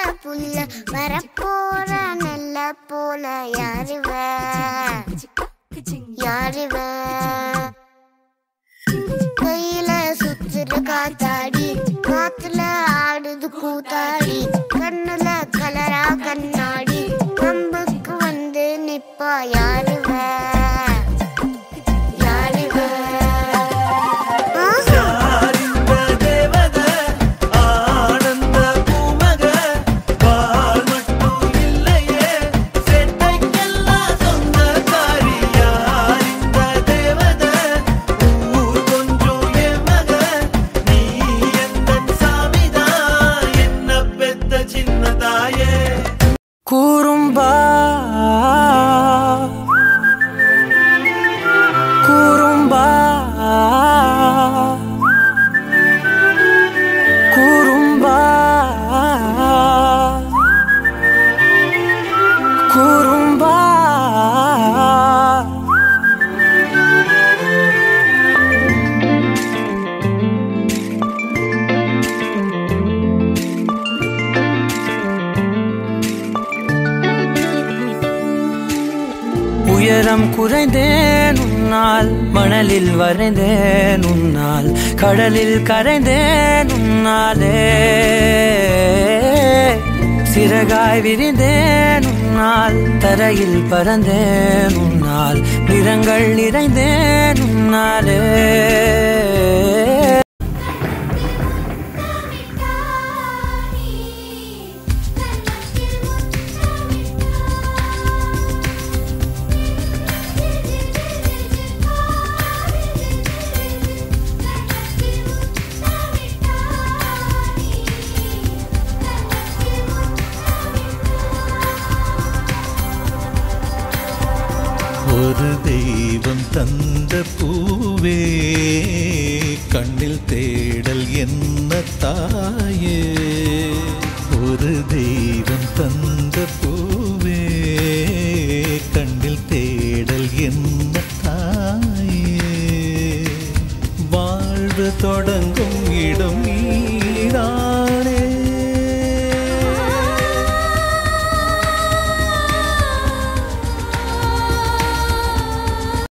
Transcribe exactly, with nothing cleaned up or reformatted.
புல்ல வரப்போற நல்ல போல யாருவ யாருவ கையில சுத்துற காத்தாடி காத்துல ஆடுது கூத்தாடி கண்ணுல கலரா கண்ணாடி கம்புக்கு வந்து நிப்பா யாருவ குறும்பா குறும்பா குறும்பா குறும்பா உயரம் குறைந்தேன் உன்னால் மணலில் வரைந்தேன் உன்னால் கடலில் கரைந்தேன் உன்னாலே சிறகாய் விரிந்தேன் உன்னால் தரையில் பறந்தேன் உன்னால் நிறங்கள் நிறைந்தேன் உன்னாலே ஒரு தெய்வம் தந்த பூவே கண்ணில் தேடல் என்ன தாயே ஒரு தெய்வம் தந்த